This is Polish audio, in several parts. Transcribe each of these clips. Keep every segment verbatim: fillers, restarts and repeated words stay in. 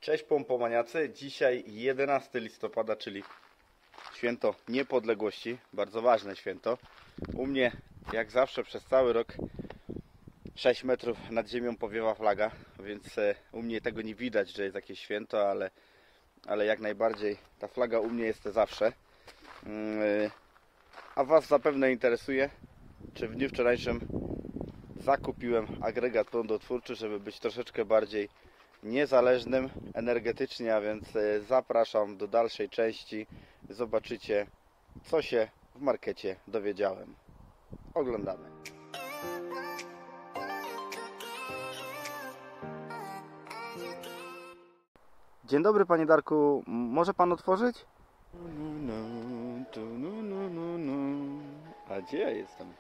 Cześć pompomaniacy, dzisiaj jedenastego listopada, czyli święto niepodległości, bardzo ważne święto. U mnie jak zawsze przez cały rok sześć metrów nad ziemią powiewa flaga, więc u mnie tego nie widać, że jest jakieś święto, ale, ale jak najbardziej ta flaga u mnie jest zawsze. A Was zapewne interesuje, czy w dniu wczorajszym zakupiłem agregat prądotwórczy, żeby być troszeczkę bardziej niezależnym energetycznie, a więc zapraszam do dalszej części. Zobaczycie, co się w markecie dowiedziałem. Oglądamy. Dzień dobry, panie Darku. Może pan otworzyć? A gdzie ja jestem?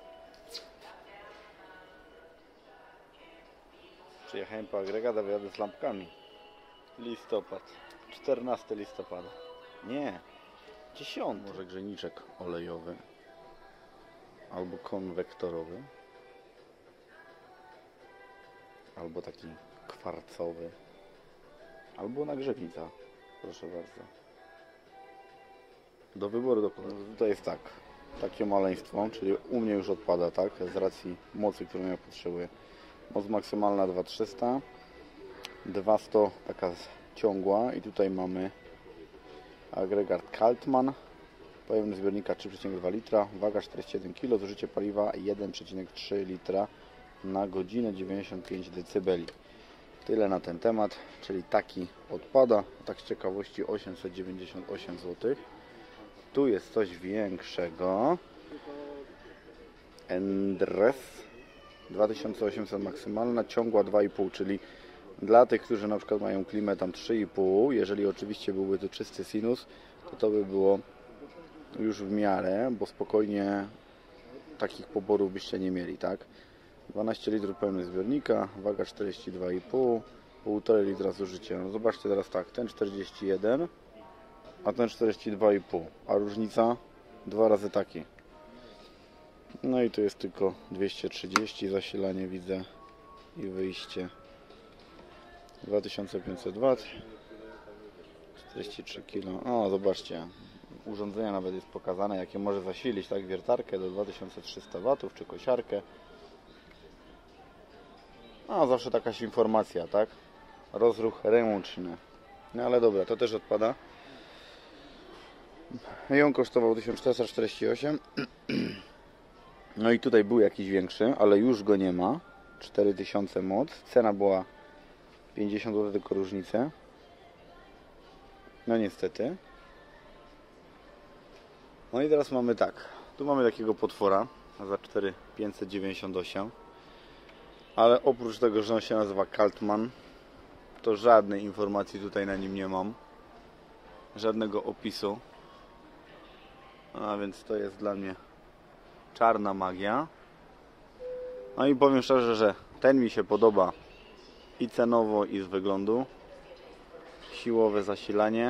Przyjechałem po agregat, a wyjadę z lampkami. Listopad. czternastego listopada. Nie. dziesiąty. Może grzejniczek olejowy. Albo konwektorowy. Albo taki kwarcowy. Albo nagrzewnica. Proszę bardzo. Do wyboru dokładnie. Tutaj jest tak. Takie maleństwo, czyli u mnie już odpada, tak? Z racji mocy, którą ja potrzebuję. Moc maksymalna dwa tysiące trzysta, dwieście taka ciągła i tutaj mamy agregat Kaltman, pojemność zbiornika trzy przecinek dwa litra, waga czterdzieści jeden kilo, zużycie paliwa jeden przecinek trzy litra na godzinę, dziewięćdziesiąt pięć decybeli. Tyle na ten temat, czyli taki odpada, tak z ciekawości osiemset dziewięćdziesiąt osiem złotych. Tu jest coś większego, Endres dwa tysiące osiemset maksymalna, ciągła dwa i pół, czyli dla tych, którzy na przykład mają klimę tam trzy i pół, jeżeli oczywiście byłby to czysty sinus, to to by było już w miarę, bo spokojnie takich poborów byście nie mieli, tak? dwanaście litrów pełny zbiornika, waga czterdzieści dwa i pół, półtora litra zużycia. No zobaczcie teraz tak, ten czterdzieści jeden, a ten czterdzieści dwa i pół, a różnica dwa razy taki. No i tu jest tylko dwieście trzydzieści, zasilanie widzę i wyjście dwa tysiące pięćset watów, czterdzieści trzy kilo. O, zobaczcie, urządzenia nawet jest pokazane, jakie może zasilić, tak, wiertarkę do dwa tysiące trzysta watów, czy kosiarkę. A, zawsze jakaś informacja, tak, rozruch ręczny. No ale dobra, to też odpada. I on kosztował tysiąc czterysta czterdzieści osiem. No i tutaj był jakiś większy, ale już go nie ma. cztery tysiące moc. Cena była pięćdziesiąt złotych, tylko różnicę. No niestety. No i teraz mamy tak. Tu mamy takiego potwora za cztery tysiące pięćset dziewięćdziesiąt osiem. Ale oprócz tego, że on się nazywa Kaltman, to żadnej informacji tutaj na nim nie mam. Żadnego opisu. A więc to jest dla mnie czarna magia. No i powiem szczerze, że ten mi się podoba i cenowo, i z wyglądu. Siłowe zasilanie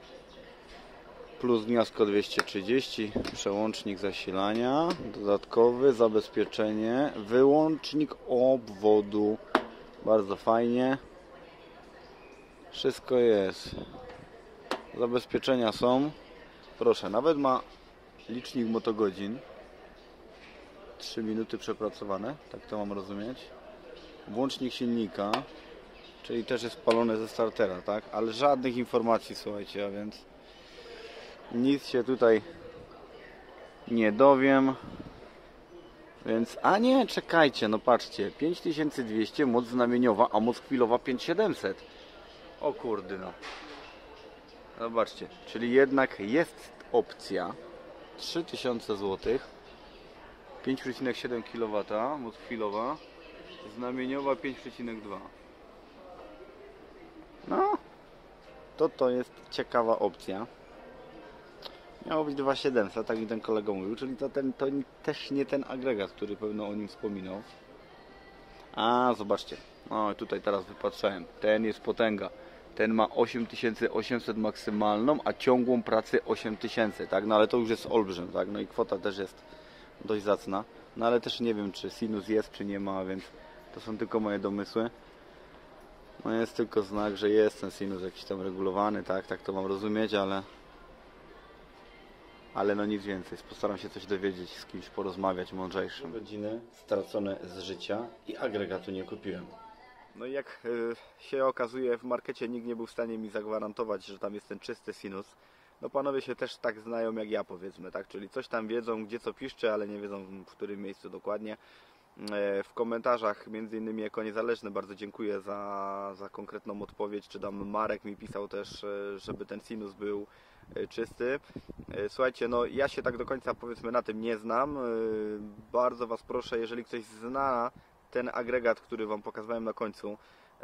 plus gniazdko dwieście trzydzieści, przełącznik zasilania dodatkowy, zabezpieczenie, wyłącznik obwodu, bardzo fajnie, wszystko jest, zabezpieczenia są, proszę, nawet ma licznik motogodzin, trzy minuty przepracowane, tak to mam rozumieć. Włącznik silnika, czyli też jest spalony ze startera, tak? Ale żadnych informacji, słuchajcie, a więc nic się tutaj nie dowiem. Więc, a nie, czekajcie, no patrzcie, pięć tysięcy dwieście moc znamieniowa, a moc chwilowa pięć tysięcy siedemset. O kurde, no. Zobaczcie, czyli jednak jest opcja trzy tysiące złotych. pięć przecinek siedem kilowata, moc chwilowa, znamieniowa pięć przecinek dwa. No, to to jest ciekawa opcja. Miało być dwa tysiące siedemset, tak mi ten kolega mówił, czyli to, ten, to też nie ten agregat, który pewno o nim wspominał. A, zobaczcie, no tutaj teraz wypatrzałem, ten jest potęga. Ten ma osiem tysięcy osiemset maksymalną, a ciągłą pracę osiem tysięcy, tak? No ale to już jest olbrzym, tak? No i kwota też jest dość zacna. No ale też nie wiem, czy sinus jest, czy nie ma, więc to są tylko moje domysły. No jest tylko znak, że jest ten sinus jakiś tam regulowany, tak, tak to mam rozumieć, ale ale no nic więcej. Postaram się coś dowiedzieć, z kimś porozmawiać mądrzejszym. Godziny stracone z życia i agregatu nie kupiłem. No i jak y, się okazuje, w markecie nikt nie był w stanie mi zagwarantować, że tam jest ten czysty sinus. No panowie się też tak znają jak ja, powiedzmy, tak? Czyli coś tam wiedzą, gdzie co piszczy, ale nie wiedzą w którym miejscu dokładnie. W komentarzach, między innymi jako niezależny, bardzo dziękuję za, za konkretną odpowiedź, czy tam Marek mi pisał też, żeby ten sinus był czysty. Słuchajcie, no ja się tak do końca, powiedzmy, na tym nie znam. Bardzo Was proszę, jeżeli ktoś zna ten agregat, który Wam pokazywałem na końcu,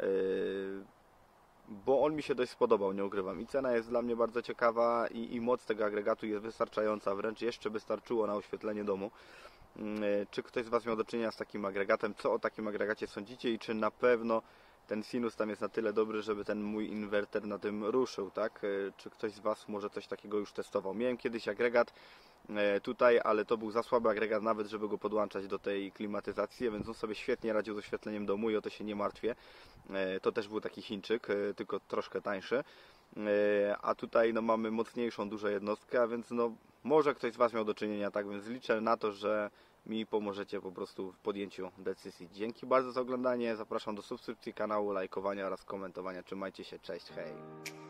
bo on mi się dość spodobał, nie ukrywam. I cena jest dla mnie bardzo ciekawa i, i moc tego agregatu jest wystarczająca, wręcz jeszcze by starczyło na oświetlenie domu. Czy ktoś z Was miał do czynienia z takim agregatem? Co o takim agregacie sądzicie i czy na pewno ten sinus tam jest na tyle dobry, żeby ten mój inwerter na tym ruszył, tak? Czy ktoś z Was może coś takiego już testował? Miałem kiedyś agregat tutaj, ale to był za słaby agregat nawet, żeby go podłączać do tej klimatyzacji, więc on sobie świetnie radził z oświetleniem domu i o to się nie martwię. To też był taki Chińczyk, tylko troszkę tańszy. A tutaj no, mamy mocniejszą, dużą jednostkę, a więc no, może ktoś z Was miał do czynienia, tak więc liczę na to, że mi pomożecie po prostu w podjęciu decyzji. Dzięki bardzo za oglądanie, zapraszam do subskrypcji kanału, lajkowania oraz komentowania. Trzymajcie się, cześć, hej!